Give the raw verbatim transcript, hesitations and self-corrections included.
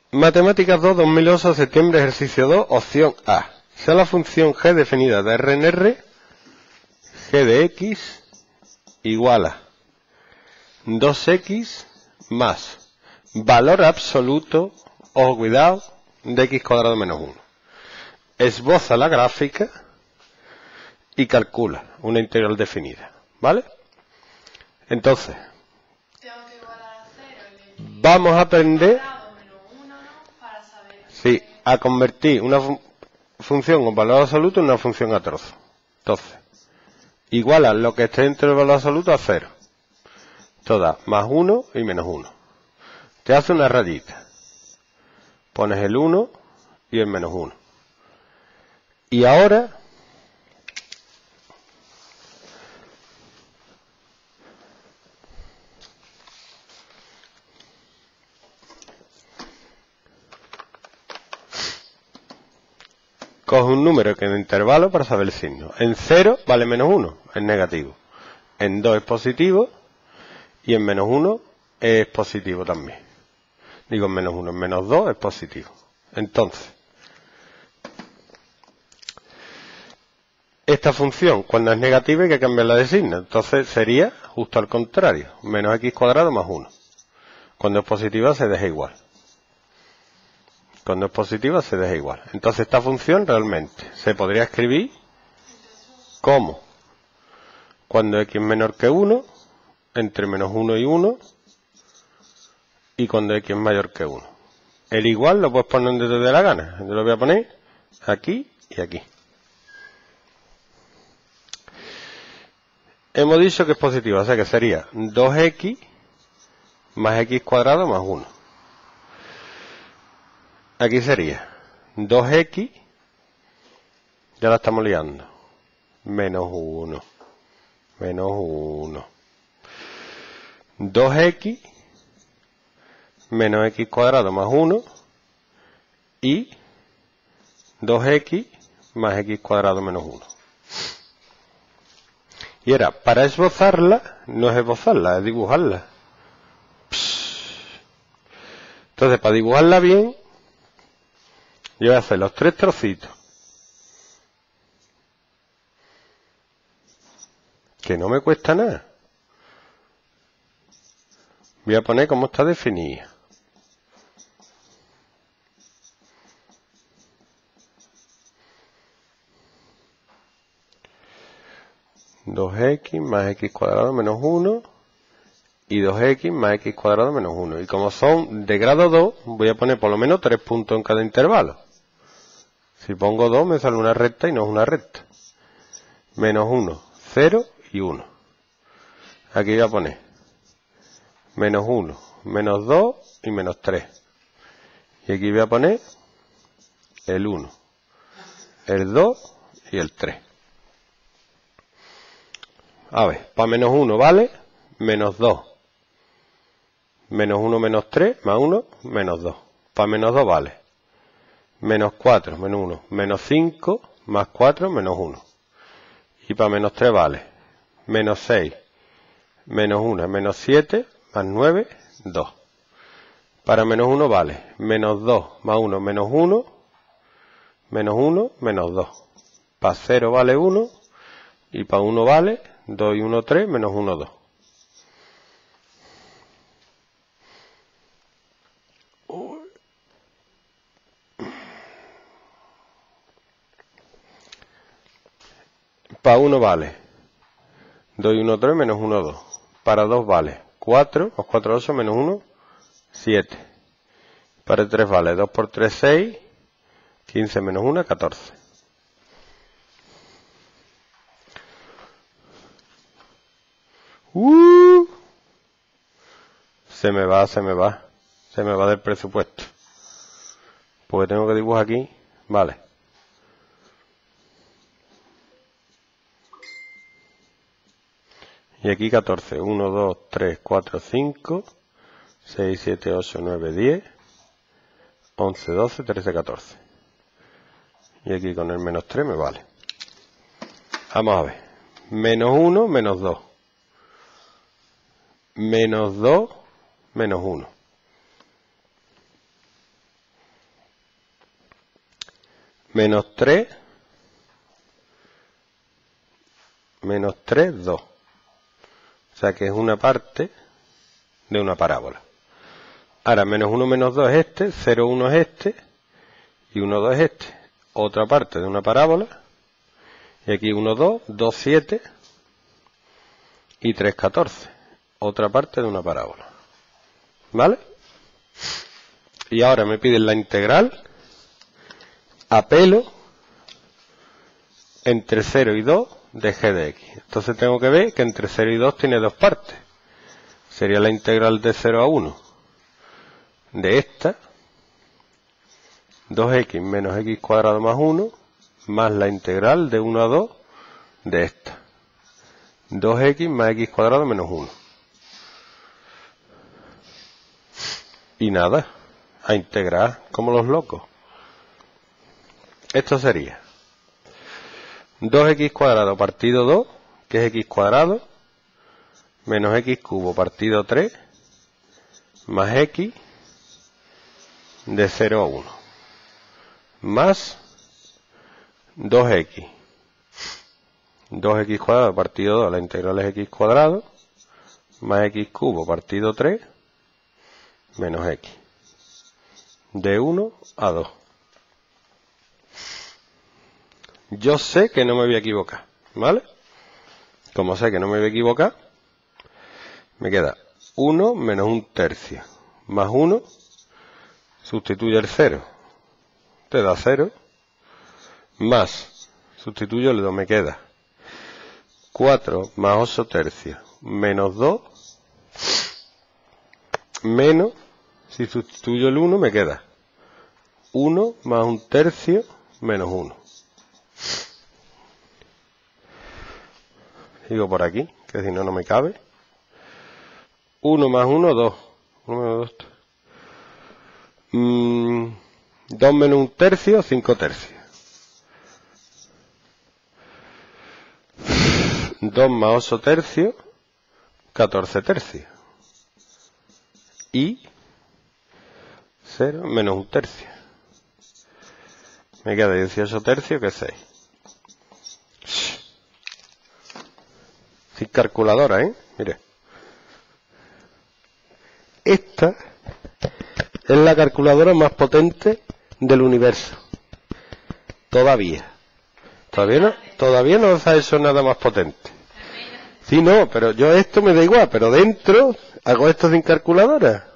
Matemáticas dos, dos mil ocho, septiembre, ejercicio dos, opción A. Sea la función g definida de R en R, g de x igual a dos x más valor absoluto, ojo cuidado, de x cuadrado menos uno. Esboza la gráfica y calcula una integral definida, ¿vale? Entonces, vamos a aprender sí, a convertir una fun función con valor absoluto en una función a trozos. Entonces, iguala lo que esté dentro del valor absoluto a cero. Esto da más uno y menos uno. Te hace una rayita. Pones el uno y el menos uno. Y ahora coge un número que en intervalo para saber el signo. En cero vale menos uno, es negativo. En dos es positivo y en menos uno es positivo también. Digo en menos uno, en menos dos es positivo. Entonces, esta función cuando es negativa hay que cambiarla de signo. Entonces sería justo al contrario, menos x cuadrado más uno. Cuando es positiva se deja igual. Cuando es positiva se deja igual. Entonces esta función realmente se podría escribir como cuando x es menor que uno, entre menos uno y uno, y cuando x es mayor que uno. El igual lo puedes poner donde te dé la gana. Yo lo voy a poner aquí y aquí. Hemos dicho que es positiva, o sea que sería dos x más x cuadrado más uno. Aquí sería dos x, ya la estamos liando, menos uno, menos uno. dos x menos x cuadrado más uno y dos x más x cuadrado menos uno. Y era, para esbozarla, no es esbozarla, es dibujarla. Entonces, para dibujarla bien, yo voy a hacer los tres trocitos. Que no me cuesta nada. Voy a poner cómo está definida. dos x más x cuadrado menos uno y dos x más x cuadrado menos uno. Y como son de grado dos, voy a poner por lo menos tres puntos en cada intervalo. Si pongo dos me sale una recta y no es una recta. Menos uno, cero y uno. Aquí voy a poner menos uno, menos dos y menos tres. Y aquí voy a poner el uno, el dos y el tres. A ver, para menos uno vale menos dos. Menos uno menos tres más uno menos dos. Para menos dos vale menos cuatro menos uno menos cinco más cuatro menos uno. Y para menos tres vale menos seis menos uno menos siete más nueve, dos. Para menos uno vale menos dos más uno menos uno menos uno menos dos. Para cero vale uno y para uno vale dos y uno, tres menos uno, dos. Para uno vale dos y uno, tres menos uno, dos. Para dos vale cuatro, más cuatro, ocho menos uno, siete. Para tres vale dos por tres, seis, quince menos uno, catorce. Uh, se me va, se me va. Se me va del presupuesto. Porque tengo que dibujar aquí. Vale. Y aquí catorce. uno, dos, tres, cuatro, cinco, seis, siete, ocho, nueve, diez, once, doce, trece, catorce. Y aquí con el menos tres me vale. Vamos a ver. Menos uno, menos dos. Menos dos, menos uno. menos tres, menos tres, dos. O sea que es una parte de una parábola. Ahora, menos uno menos dos es este, cero, uno es este, y uno, dos es este. Otra parte de una parábola. Y aquí uno, dos, dos, siete y tres, catorce. Otra parte de una parábola. ¿Vale? Y ahora me piden la integral a pelo entre cero y dos de g de x. Entonces tengo que ver que entre cero y dos tiene dos partes. Sería la integral de cero a uno de esta, dos x menos x cuadrado más uno, más la integral de uno a dos de esta, dos x más x cuadrado menos uno. Y nada, a integrar como los locos. Esto sería dos x cuadrado partido dos, que es x cuadrado, menos x cubo partido tres, más x de cero a uno, más dos x. dos x cuadrado partido dos, la integral es x cuadrado, más x cubo partido tres, menos x. De uno a dos. Yo sé que no me voy a equivocar, ¿vale? Como sé que no me voy a equivocar, me queda uno menos un tercio, más uno, sustituyo el cero, te da cero, más, sustituyo el dos, me queda cuatro más ocho tercios, menos dos, menos, si sustituyo el uno, me queda uno más un tercio, menos uno. Digo por aquí, que si no, no me cabe. uno más uno, dos. uno menos dos. Mm, dos menos un tercio, cinco tercios. dos más ocho tercios, catorce tercios. Y cero menos un tercio. Me queda dieciocho tercios, que es seis. Sin calculadora, ¿eh? Mire. Esta es la calculadora más potente del universo. Todavía. Todavía no, todavía no se ha hecho nada más potente. Sí, no, pero yo esto me da igual, pero dentro hago esto sin calculadora.